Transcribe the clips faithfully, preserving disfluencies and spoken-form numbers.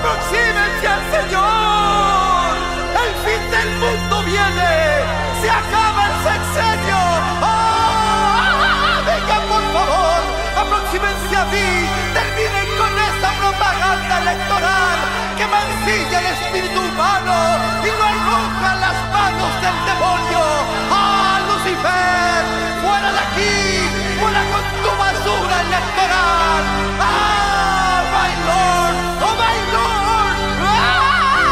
Aproxímense al Señor. El fin del mundo viene. Se acaba el sexenio. ¡Ah! Vengan, por favor. Aproxímense a mí. Terminen con esa propaganda electoral que mancilla el espíritu humano y lo arroja a las manos del demonio. ¡Ah, Lucifer! ¡Fuera de aquí! ¡Fuera con tu basura electoral! ¡Ah, my Lord! ¡Oh, my Lord! ¡Ah!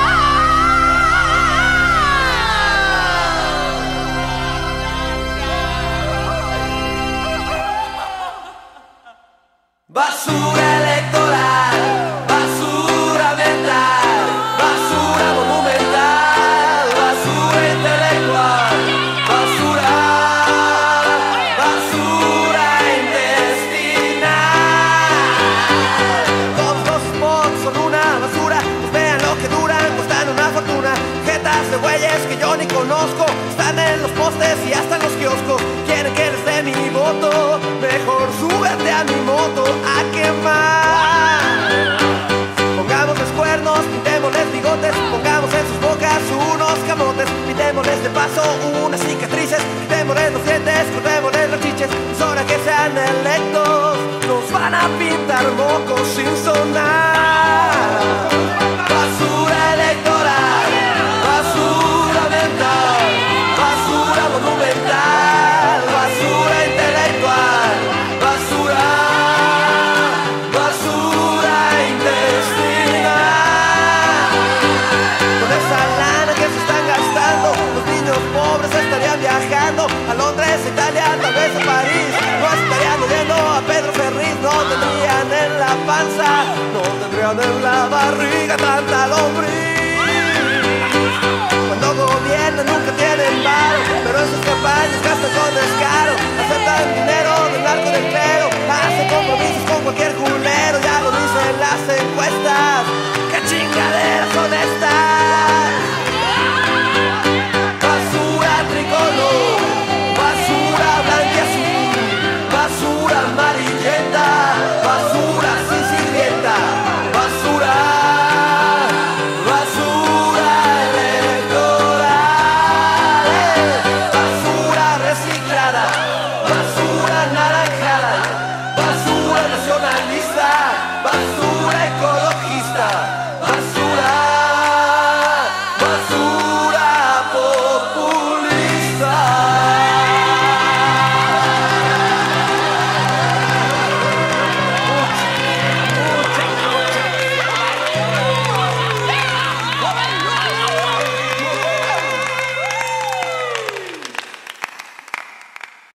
Basura electoral, basura mental, basura monumental, basura intelectual, basura, basura intestinal. Todos los spots son una basura, pues vean lo que duran, cuestan una fortuna. Jetas de güeyes que yo ni conozco, están en los postes y hasta en los kioscos. Quieren que les dé mi voto, mejor súbete a mi moto a quemar. Pongámosles cuernos, pintémosles bigotes, pongamos en sus bocas unos camotes, pintémosles de paso unas cicatrices, quitémosles los dientes, cortémosles los chiches. Es hora que sean electos, nos van a pintar mocos sin sonar. Basura electoral, basura mental, basura monumental, basura intelectual, basura, basura intestinal. Con esa lana que se están gastando, los niños pobres estarían viajando a Londres, a Italia, tal vez a París. No estarían oyendo a Pedro Ferriz, no tendrían en la panza, no tendrían en la barriga tanta lombriz.